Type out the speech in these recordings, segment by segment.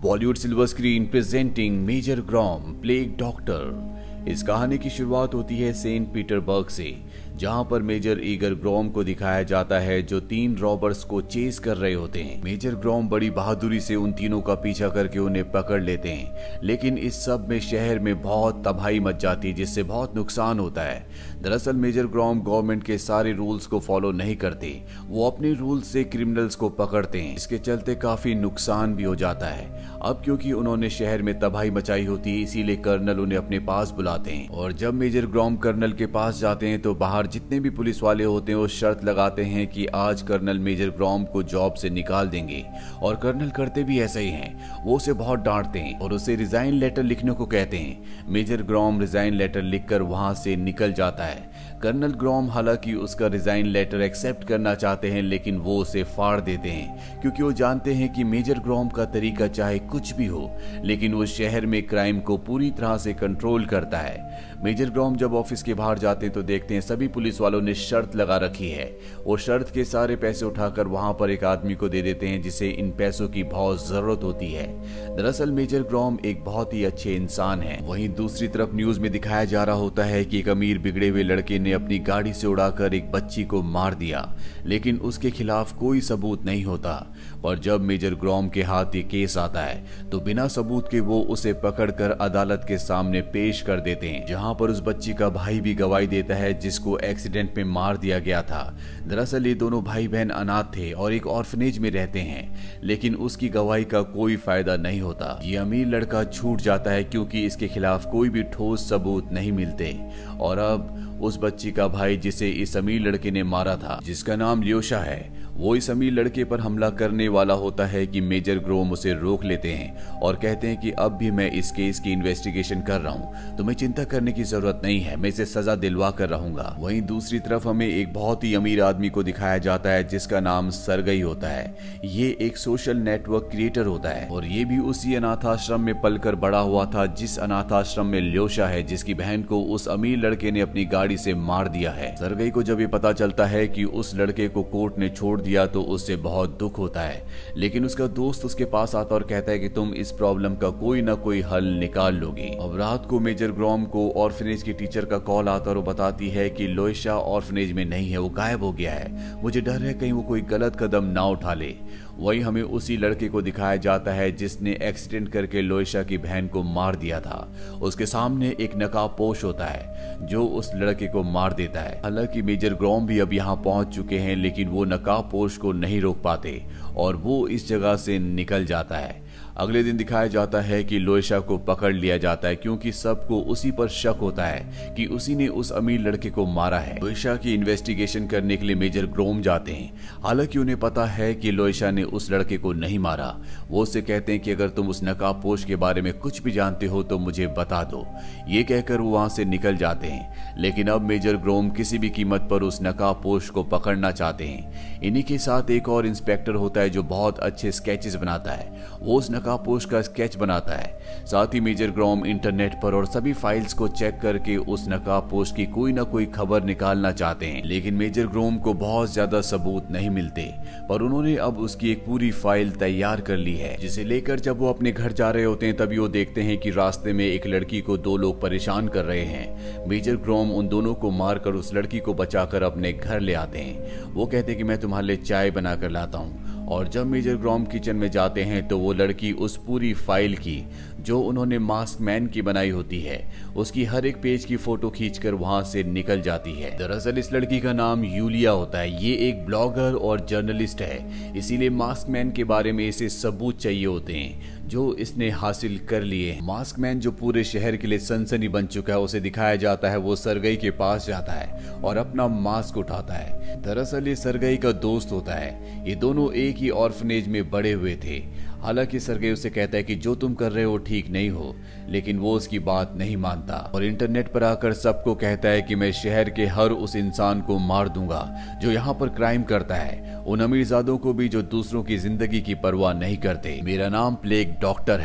Bollywood silver screen presenting major Grom plague doctor. इस कहानी की शुरुआत होती है सेंट पीटर्सबर्ग से, जहां पर मेजर ईगर ग्रॉम को दिखाया जाता है जो 3 रॉबर्स को चेस कर रहे होते हैं। मेजर ग्रॉम बड़ी बहादुरी से उन तीनों का पीछा करके उन्हें पकड़ लेते हैं, लेकिन इस सब में शहर में बहुत तबाही मच जाती है जिससे बहुत नुकसान होता है। दरअसल मेजर ग्रॉम गवर्नमेंट के सारे रूल्स को फॉलो नहीं करते, वो अपने रूल्स से क्रिमिनल्स को पकड़ते हैं। इसके चलते काफी नुकसान भी हो जाता है। अब क्योंकि उन्होंने शहर में तबाही मचाई होती है, इसीलिए कर्नल उन्हें अपने पास बुलाते हैं। और जब मेजर ग्रॉम कर्नल के पास जाते हैं तो बाहर जितने भी पुलिस वाले होते हैं वो शर्त लगाते हैं कि आज कर्नल मेजर ग्रॉम को जॉब से निकाल देंगे। और कर्नल करते भी ऐसा ही हैं। वो उसे बहुत डांटते हैं और उसे रिजाइन लेटर लिखने को कहते हैं। मेजर ग्रॉम रिजाइन लेटर लिखकर वहां से निकल जाता है। कर्नल ग्रॉम हालांकि उसका रिजाइन लेटर एक्सेप्ट करना चाहते हैं, लेकिन वो उसे फाड़ देते हैं क्योंकि वो जानते हैं कि मेजर ग्रॉम का तरीका चाहे कुछ भी हो, लेकिन वो शहर में क्राइम को पूरी तरह से कंट्रोल करता है। मेजर ग्रॉम जब ऑफिस के बाहर जाते हैं तो देखते हैं सभी पुलिस वालों ने शर्त लगा रखी है। वो शर्त के सारे पैसे उठाकर वहां पर एक आदमी को दे देते हैं जिसे इन पैसों की बहुत जरूरत होती है। दरअसल मेजर ग्रॉम एक बहुत ही अच्छे इंसान है। वहीं दूसरी तरफ न्यूज में दिखाया जा रहा होता है कि एक अमीर बिगड़े हुए लड़के ने अपनी गाड़ी से उड़ाकर एक बच्ची को मार दिया, लेकिन उसके खिलाफ कोई सबूत नहीं होता। पर जब मेजर ग्रॉम के हाथ ये केस आता है तो बिना सबूत के वो उसे पकड़कर अदालत के सामने पेश कर देते हैं, जहां पर उस बच्ची का भाई भी गवाही देता है जिसको एक्सीडेंट में मार दिया गया था। दरअसल ये दोनों भाई बहन अनाथ थे और एक ऑर्फनेज में रहते हैं, लेकिन उसकी गवाही का कोई फायदा नहीं होता। ये अमीर लड़का छूट जाता है क्योंकि इसके खिलाफ कोई भी ठोस सबूत नहीं मिलते। और अब उस बच्ची का भाई जिसे इस अमीर लड़के ने मारा था, जिसका नाम ल्योशा है, वो इस अमीर लड़के पर हमला करने वाला होता है कि मेजर ग्रॉम उसे रोक लेते हैं और कहते हैं कि अब भी मैं इस केस की इन्वेस्टिगेशन कर रहा हूं, तुम्हें चिंता करने की जरूरत नहीं है, मैं इसे सजा दिलवा कर रहूंगा। वहीं दूसरी तरफ हमें एक बहुत ही अमीर आदमी को दिखाया जाता है जिसका नाम सरगई होता है। ये एक सोशल नेटवर्क क्रिएटर होता है और ये भी उसी अनाथ आश्रम में पलकर बड़ा हुआ था जिस अनाथ आश्रम में ल्योशा है, जिसकी बहन को उस अमीर लड़के ने अपनी गाड़ी से मार दिया है। सरगई को जब ये पता चलता है कि उस लड़के को कोर्ट ने छोड़ दिया तो उससे बहुत दुख होता है, लेकिन उसका दोस्त उसके पास आता और कहता है कि तुम इस प्रॉब्लम का कोई ना कोई हल निकाल लोगे। अब रात को मेजर ग्रॉम को ऑर्फनेज की टीचर का कॉल आता और वो बताती है कि ल्योशा ऑर्फनेज में नहीं है, वो गायब हो गया है, मुझे डर है कहीं वो कोई गलत कदम ना उठा ले। वही हमें उसी लड़के को दिखाया जाता है जिसने एक्सीडेंट करके ल्योशा की बहन को मार दिया था। उसके सामने एक नकाबपोश होता है जो उस लड़के को मार देता है। हालांकि मेजर ग्रॉम भी अब यहाँ पहुंच चुके हैं, लेकिन वो नकाबपोश को नहीं रोक पाते और वो इस जगह से निकल जाता है। अगले दिन दिखाया जाता है कि ल्योशा को पकड़ लिया जाता है क्योंकि सबको उसी पर शक होता है कि उसी ने उस अमीर लड़के को मारा है। ल्योशा की इन्वेस्टिगेशन करने के लिए मेजर ग्रॉम जाते हैं। हालांकि उन्हें पता है कि ल्योशा ने उस लड़के को नहीं मारा। वो उससे कहते हैं कि अगर तुम उस नकाबपोश के बारे में कुछ भी जानते हो तो मुझे बता दो। ये कहकर वो वहां से निकल जाते हैं, लेकिन अब मेजर ग्रॉम किसी भी कीमत पर उस नकाबपोश को पकड़ना चाहते हैं। इन्हीं के साथ एक और इंस्पेक्टर होता है जो बहुत अच्छे स्केचेस बनाता है। वो उस नकाबपोश का स्केच बनाता है। साथ ही मेजर ग्रॉम इंटरनेट पर और सभी फाइल्स को चेक करके उस नकाबपोश की कोई ना कोई खबर निकालना चाहते हैं, लेकिन मेजर ग्रॉम को बहुत ज्यादा सबूत नहीं मिलते। पर उन्होंने अब उसकी एक पूरी फाइल तैयार कर ली है, जिसे लेकर जब वो अपने घर जा रहे होते हैं तभी वो देखते हैं कि रास्ते में एक लड़की को 2 लोग परेशान कर रहे हैं। मेजर ग्रॉम उन दोनों को मारकर उस लड़की को बचाकर अपने घर ले आते हैं। वो कहते हैं कि मैं तुम्हारे लिए चाय बनाकर लाता हूँ। और जब मेजर ग्रॉम किचन में जाते हैं तो वो लड़की उस पूरी फाइल की जो उन्होंने मास्क मैन की बनाई होती है, उसकी हर एक पेज की फोटो खींचकर वहां से निकल जाती है। दरअसल इस लड़की का नाम यूलिया होता है। ये एक ब्लॉगर और जर्नलिस्ट है, इसीलिए मास्क मैन के बारे में इसे सबूत चाहिए होते हैं जो इसने हासिल कर लिए। मास्क मैन जो पूरे शहर के लिए सनसनी बन चुका है, उसे दिखाया जाता है। वो सरगई के पास जाता है और अपना मास्क उठाता है। दरअसल ये सरगई का दोस्त होता है। ये दोनों एक ही ऑर्फनेज में बड़े हुए थे। हालांकि सरगई उसे कहता है कि जो तुम कर रहे हो ठीक नहीं हो, लेकिन वो उसकी बात नहीं मानता और इंटरनेट पर आकर सबको कहता है कि मैं शहर के हर उस इंसान को मार दूंगा जो यहाँ पर क्राइम करता है, उन अमीरजादों को भी जो दूसरों की जिंदगी की परवाह नहीं करते। मेरा नाम प्लेग डॉक्टर है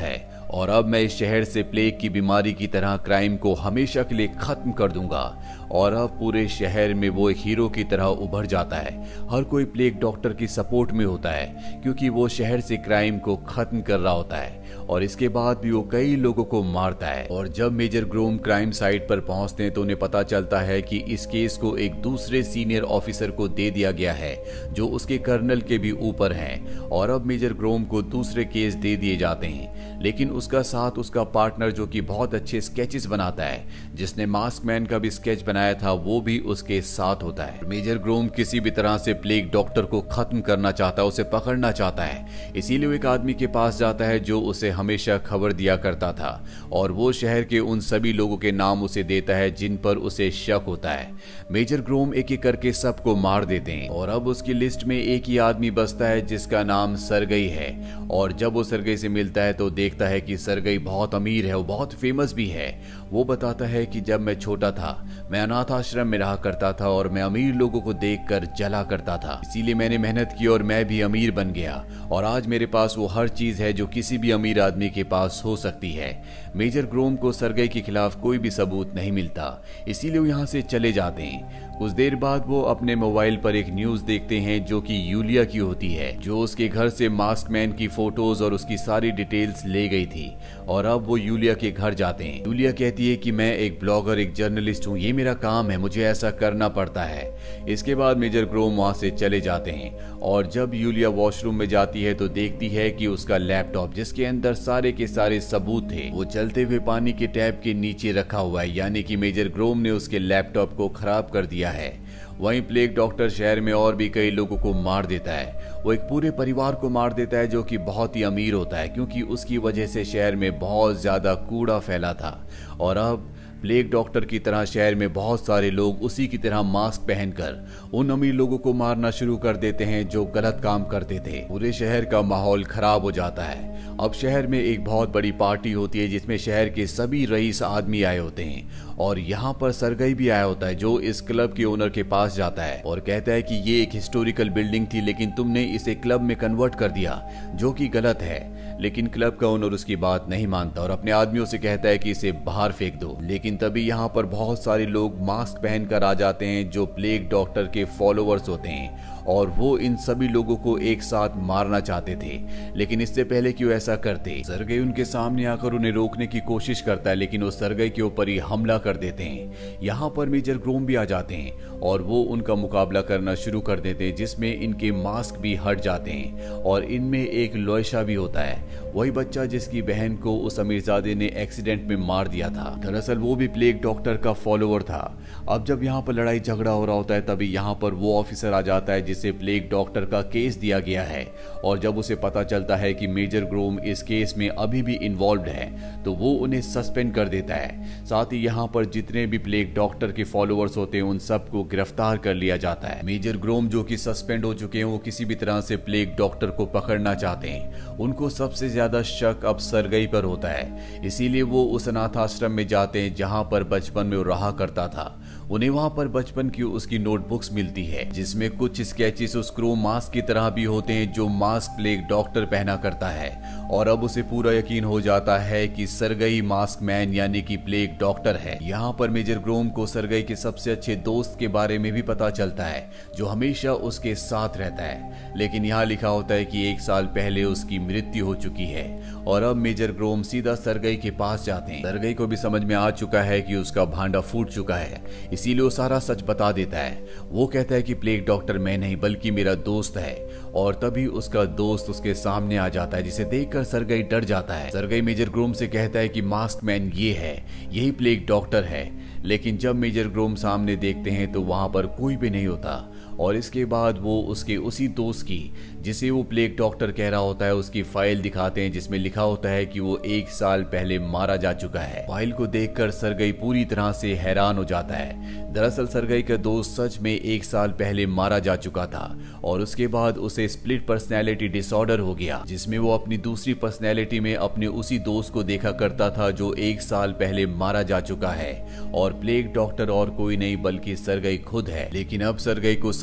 और अब मैं इस शहर से प्लेग की बीमारी की तरह क्राइम को हमेशा के लिए खत्म कर दूंगा। और अब पूरे शहर में वो एक हीरो की तरह उभर जाता है। हर कोई प्लेग डॉक्टर की सपोर्ट में होता है क्योंकि वो शहर से क्राइम को खत्म कर रहा होता है और इसके बाद भी वो कई लोगों को मारता है। और जब मेजर ग्रोम क्राइम साइट पर पहुंचते हैं तो उन्हें पता चलता है कि इस केस को एक दूसरे सीनियर ऑफिसर को दे दिया गया है जो उसके कर्नल के भी ऊपर हैं। और अब मेजर ग्रोम को दूसरे केस दे दिए जाते हैं, लेकिन उसका साथ उसका पार्टनर जो कि बहुत अच्छे स्केचेस बनाता है, जिसने मास्क मैन का भी स्केच बनाया था, वो भी उसके साथ होता है। मेजर ग्रोम किसी भी तरह से प्लेग डॉक्टर को खत्म करना चाहता है, उसे पकड़ना चाहता है। इसीलिए वो एक आदमी के पास जाता है जो उसे हमेशा खबर दिया करता था और वो शहर के उन सभी लोगों के नाम उसे देता है जिन पर उसे शक होता है। मेजर ग्रोम एक एक करके सबको मार देते हैं और अब उसकी लिस्ट में एक ही आदमी बचता है जिसका नाम सरगई है। और जब वो सरगई से मिलता है तो देखता है कि सरगई बहुत अमीर है, वो बहुत फेमस भी है। वो बताता है कि जब मैं छोटा था मैं अनाथ आश्रम में रहा करता था और मैं अमीर लोगों को देखकर जला करता था, इसीलिए मैंने मेहनत की और मैं भी अमीर बन गया और आज मेरे पास वो हर चीज है जो किसी भी अमीर आदमी के पास हो सकती है। मेजर ग्रोम को सरगई के खिलाफ कोई भी सबूत नहीं मिलता, इसीलिए वो यहाँ से चले जाते हैं। कुछ देर बाद वो अपने मोबाइल पर एक न्यूज देखते हैं जो कि यूलिया की होती है, जो उसके घर से मास्क मैन की फोटोज और उसकी सारी डिटेल्स ले गई थी। और अब वो यूलिया के घर जाते हैं। यूलिया कहती है कि मैं एक ब्लॉगर, एक जर्नलिस्ट हूँ, ये मेरा काम है, मुझे ऐसा करना पड़ता है। इसके बाद मेजर ग्रोम वहां से चले जाते हैं और जब यूलिया वॉशरूम में जाती है तो देखती है कि उसका लैपटॉप, जिसके अंदर सारे के सारे सबूत थे, वो चलते हुए पानी के टैप के नीचे रखा हुआ है, यानी कि मेजर ग्रोम ने उसके लैपटॉप को खराब कर दिया है। वहीं प्लेग डॉक्टर शहर में और भी कई लोगों को मार देता है। वो एक पूरे परिवार को मार देता है जो कि बहुत ही अमीर होता है, क्योंकि उसकी वजह से शहर में बहुत ज्यादा कूड़ा फैला था। और अब प्लेग डॉक्टर की तरह शहर में बहुत सारे लोग उसी की तरह मास्क पहनकर उन अमीर लोगों को मारना शुरू कर देते हैं जो गलत काम करते थे। पूरे शहर का माहौल खराब हो जाता है। अब शहर में एक बहुत बड़ी पार्टी होती है जिसमें शहर के सभी रईस आदमी आए होते हैं और यहाँ पर सरगई भी आया होता है, जो इस क्लब के ओनर के पास जाता है और कहता है कि ये एक हिस्टोरिकल बिल्डिंग थी लेकिन तुमने इसे क्लब में कन्वर्ट कर दिया, जो कि गलत है। लेकिन क्लब का ओनर उसकी बात नहीं मानता और अपने आदमियों से कहता है कि इसे बाहर फेंक दो। लेकिन तभी यहाँ पर बहुत सारे लोग मास्क पहनकर आ जाते हैं जो प्लेग डॉक्टर के फॉलोअर्स होते हैं और वो इन सभी लोगों को एक साथ मारना चाहते थे। लेकिन इससे पहले कि वो ऐसा करते, सरगई उनके सामने आकर उन्हें रोकने की कोशिश करता है, लेकिन वो सरगई के ऊपर ही हमला कर देते हैं। यहाँ पर मेजर ग्रोम भी आ जाते हैं और वो उनका मुकाबला करना शुरू कर देते हैं, जिसमें इनके मास्क भी हट जाते हैं और इनमें एक लोयशा भी होता है, वही बच्चा जिसकी बहन को उस अमीरजादे ने एक्सीडेंट में मार दिया था। दरअसल वो भी प्लेग डॉक्टर का फॉलोअर था। अब जब यहाँ पर लड़ाई झगड़ा हो रहा होता है तभी यहाँ पर वो ऑफिसर आ जाता है जिसे प्लेग डॉक्टर का केस दिया गया है और जब उसे पता चलता है कि मेजर ग्रोम इस केस में अभी भी इन्वॉल्व्ड है तो वो उन्हें सस्पेंड कर देता है। साथ ही यहाँ पर जितने भी प्लेग डॉक्टर के फॉलोअर्स होते हैं उन सबको गिरफ्तार कर लिया जाता है। मेजर ग्रोम जो कि सस्पेंड हो चुके हैं वो किसी भी तरह से प्लेग डॉक्टर को पकड़ना चाहते हैं। उनको सबसे ज्यादा शक अब सरगई पर होता है, इसीलिए वो उस अनाथ आश्रम में जाते हैं जहां पर बचपन में वो रहा करता था। उन्हें वहां पर बचपन की उसकी नोटबुक्स मिलती है जिसमें कुछ स्केचेस उस क्रो मास्क की तरह भी होते हैं जो मास्क प्लेग डॉक्टर पहना करता है और अब उसे पूरा यकीन हो जाता है कि सरगई मास्क मैन यानी कि प्लेग डॉक्टर है। यहाँ पर मेजर ग्रोम को सरगई के सबसे अच्छे दोस्त के बारे में भी पता चलता है जो हमेशा उसके साथ रहता है, लेकिन यहाँ लिखा होता है कि 1 साल पहले उसकी मृत्यु हो चुकी है। और अब मेजर ग्रोम सीधा सरगई के पास जाते हैं। सरगई को भी समझ में आ चुका है कि उसका भांडा फूट चुका है, इसीलिए वो सारा सच बता देता है। वो कहता है कि प्लेग डॉक्टर मैं नहीं बल्कि मेरा दोस्त है और तभी उसका दोस्त उसके सामने आ जाता है जिसे देखकर सरगई डर जाता है। सरगई मेजर ग्रोम से कहता है कि मास्क मैन ये है, यही प्लेग डॉक्टर है। लेकिन जब मेजर ग्रोम सामने देखते हैं तो वहां पर कोई भी नहीं होता और इसके बाद वो उसके उसी दोस्त की, जिसे वो प्लेग डॉक्टर कह रहा होता है, उसकी फाइल दिखाते हैं जिसमें लिखा होता है कि वो 1 साल पहले मारा जा चुका है। फाइल को देखकर सरगई पूरी तरह से हैरान हो जाता है। दरअसल सरगई का दोस्त सच में 1 साल पहले मारा जा चुका था और उसके बाद उसे स्प्लिट पर्सनैलिटी डिसऑर्डर हो गया, जिसमें वो अपनी दूसरी पर्सनैलिटी में अपने उसी दोस्त को देखा करता था जो 1 साल पहले मारा जा चुका है। और प्लेग डॉक्टर और कोई नहीं बल्कि सरगई खुद है। लेकिन अब सरगई को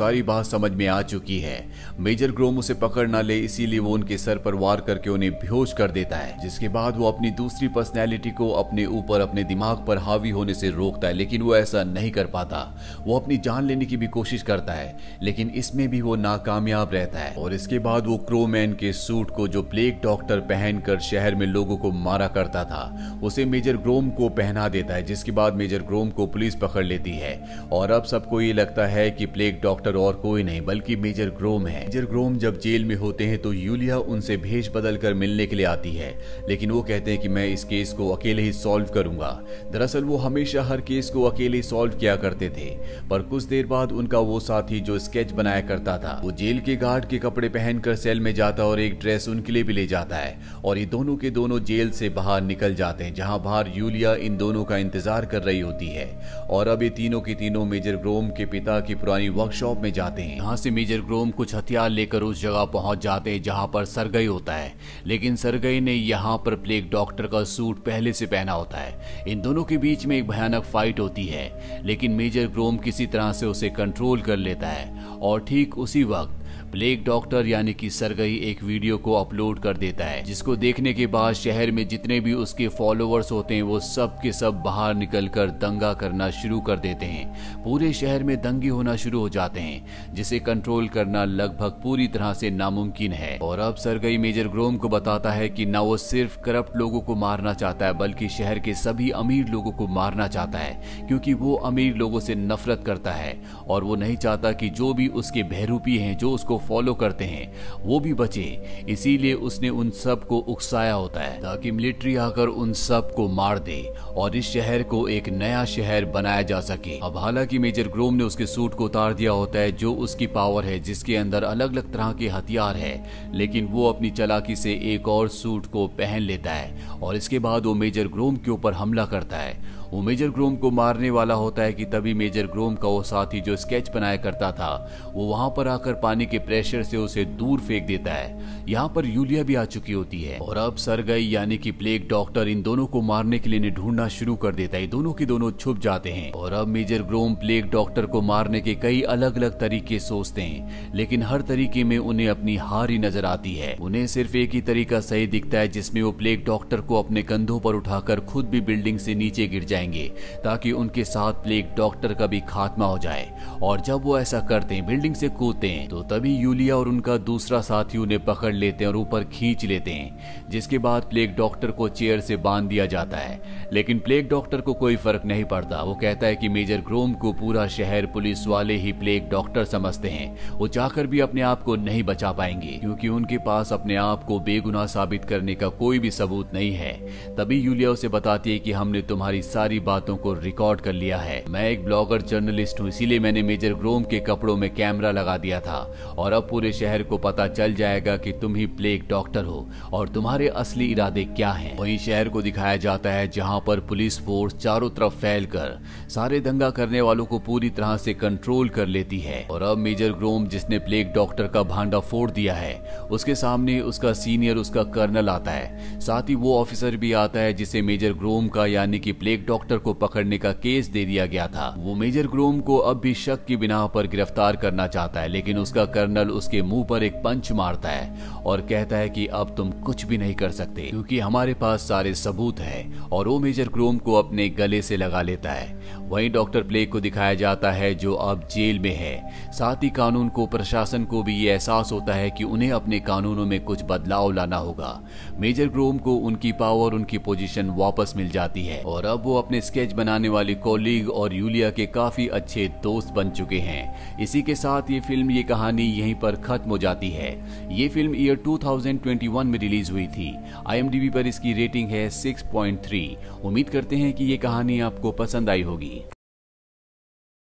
सारी बात समझ में आ चुकी है। मेजर ग्रोम उसे पकड़ ना ले, इसीलिए वो उनके सर पर वार करके उन्हें बेहोश कर देता है, जिसके बाद वो अपनी दूसरी पर्सनैलिटी को अपने ऊपर अपने दिमाग पर हावी होने से रोकता है, लेकिन वो ऐसा नहीं कर पाता। वो अपनी जान लेने की भी कोशिश करता है, लेकिन इसमें भी वो नाकामयाब रहता है। और इसके बाद वो क्रोमैन के सूट को जो प्लेग डॉक्टर पहनकर शहर में लोगों को मारा करता था, उसे मेजर ग्रोम को पहना देता है, जिसके बाद मेजर ग्रोम को पुलिस पकड़ लेती है। और अब सबको ये लगता है कि प्लेग डॉक्टर और कोई नहीं बल्कि मेजर ग्रोम है। मेजर ग्रोम जब जेल में होते हैं तो यूलिया उनसे भेष बदल कर मिलने के लिए आती है, लेकिन वो कहते हैं कि मैं इस केस को अकेले ही सॉल्व करूंगा। दरअसल वो हमेशा हर केस को अकेले सॉल्व किया करते थे, पर कुछ देर बाद उनका वो साथी जो स्केच बनाया करता था, वो जेल के गार्ड के कपड़े पहनकर सेल में जाता और एक ड्रेस उनके लिए भी ले जाता है, और ये दोनों के दोनों जेल से बाहर निकल जाते हैं, जहां बाहर यूलिया इन दोनों का इंतजार कर रही होती है। और अब ये तीनों के तीनों मेजर ग्रोम के पिता की पुरानी वर्कशॉप में जाते हैं। यहाँ से मेजर ग्रोम कुछ हथियार लेकर उस जगह पहुंच जाते हैं जहां पर सरगई होता है, लेकिन सरगई ने यहाँ पर प्लेग डॉक्टर का सूट पहले से पहना होता है। इन दोनों के बीच में एक भयानक फाइट होती है, लेकिन मेजर ग्रोम किसी तरह से उसे कंट्रोल कर लेता है, और ठीक उसी वक्त प्लेग डॉक्टर यानी कि सरगई एक वीडियो को अपलोड कर देता है, जिसको देखने के बाद शहर में जितने भी उसके फॉलोअर्स होते हैं वो सब के सब बाहर निकलकर दंगा करना शुरू कर देते हैं। पूरे शहर में दंगे होना शुरू हो जाते हैं, जिसे कंट्रोल करना लगभग पूरी तरह से नामुमकिन है। और अब सरगई मेजर ग्रोम को बताता है कि ना वो सिर्फ करप्ट लोगों को मारना चाहता है, बल्कि शहर के सभी अमीर लोगों को मारना चाहता है, क्योंकि वो अमीर लोगों से नफरत करता है और वो नहीं चाहता कि जो भी उसके बहरूपी हैं, जो उसको फॉलो करते हैं, वो भी बचे। इसीलिए उसने उन सब को उकसाया होता है ताकि मिलिट्री आकर उन सब को मार दे और इस शहर को एक नया शहर बनाया जा सके। अब हालांकि मेजर ग्रोम ने उसके सूट को उतार दिया होता है, जो उसकी पावर है, जिसके अंदर अलग अलग तरह के हथियार है, लेकिन वो अपनी चालाकी से एक और सूट को पहन लेता है और इसके बाद वो मेजर ग्रोम के ऊपर हमला करता है। वो मेजर ग्रोम को मारने वाला होता है कि तभी मेजर ग्रोम का वो साथी जो स्केच बनाया करता था, वो वहां पर आकर पानी के प्रेशर से उसे दूर फेंक देता है। यहाँ पर यूलिया भी आ चुकी होती है और अब सरगई यानी कि प्लेग डॉक्टर इन दोनों को मारने के लिए इन्हें ढूंढना शुरू कर देता है। दोनों के दोनों छुप जाते हैं और अब मेजर ग्रोम प्लेग डॉक्टर को मारने के कई अलग अलग तरीके सोचते हैं, लेकिन हर तरीके में उन्हें अपनी हार ही नजर आती है। उन्हें सिर्फ एक ही तरीका सही दिखता है, जिसमें वो प्लेग डॉक्टर को अपने कंधों पर उठाकर खुद भी बिल्डिंग से नीचे गिर जाएंगे, ताकि उनके साथ प्लेग डॉक्टर का भी खात्मा हो जाए। और जब वो ऐसा करते हैं, बिल्डिंग से कूदते हैं, तो तभी यूलिया और उनका दूसरा साथी उन्हें पकड़ लेते हैं और ऊपर खींच लेते हैं, जिसके बाद प्लेग डॉक्टर को चेयर से बांध दिया जाता है। लेकिन प्लेग डॉक्टर को कोई फर्क नहीं पड़ता। वो कहता है कि मेजर ग्रोम को पूरा शहर पुलिस वाले ही प्लेग डॉक्टर समझते हैं, वो चाहकर भी अपने आप को नहीं बचा पाएंगे, क्योंकि उनके पास अपने आप को बेगुनाह साबित करने का कोई भी सबूत नहीं है। तभी यूलिया उसे बताती है कि हमने तुम्हारी सारी बातों को रिकॉर्ड कर लिया है। मैं एक ब्लॉगर जर्नलिस्ट हूँ, इसीलिए मैंने मेजर ग्रोम के कपड़ों में कैमरा लगा दिया था और अब पूरे शहर को पता चल जाएगा कि तुम ही प्लेग डॉक्टर हो और तुम्हारे असली इरादे क्या हैं। वहीं शहर को दिखाया जाता है जहां पर पुलिस फोर्स चारों तरफ फैलकर सारे दंगा करने वालों को पूरी तरह से कंट्रोल कर लेती है। और अब मेजर ग्रोम, जिसने प्लेग डॉक्टर का भांडा फोड़ दिया है, उसके सामने उसका सीनियर, उसका कर्नल आता है। साथ ही वो ऑफिसर भी आता है जिसे मेजर ग्रोम का यानी कि प्लेग डॉक्टर को पकड़ने का केस दे दिया गया था। वो मेजर ग्रोम को अब भी शक की बिना पर गिरफ्तार करना चाहता है, लेकिन उसका कर्नल उसके मुंह पर एक पंच मारता है और कहता है कि अब तुम कुछ भी नहीं कर सकते, क्योंकि हमारे पास सारे सबूत हैं। और वो मेजर ग्रोम को अपने गले से लगा लेता है। वहीं डॉक्टर प्लेग को दिखाया जाता है जो अब जेल में है। साथ ही कानून को, प्रशासन को भी ये एहसास होता है कि उन्हें अपने कानूनों में कुछ बदलाव लाना होगा। मेजर ग्रोम को उनकी पावर, उनकी पोजीशन वापस मिल जाती है और अब वो अपने स्केच बनाने वाली कॉलीग और यूलिया के काफी अच्छे दोस्त बन चुके हैं। इसी के साथ ये फिल्म, ये कहानी यहीं पर खत्म हो जाती है। ये फिल्म ईयर 2021 में रिलीज हुई थी। IMDb पर इसकी रेटिंग है 6.3। उम्मीद करते हैं कि ये कहानी आपको पसंद आई होगी।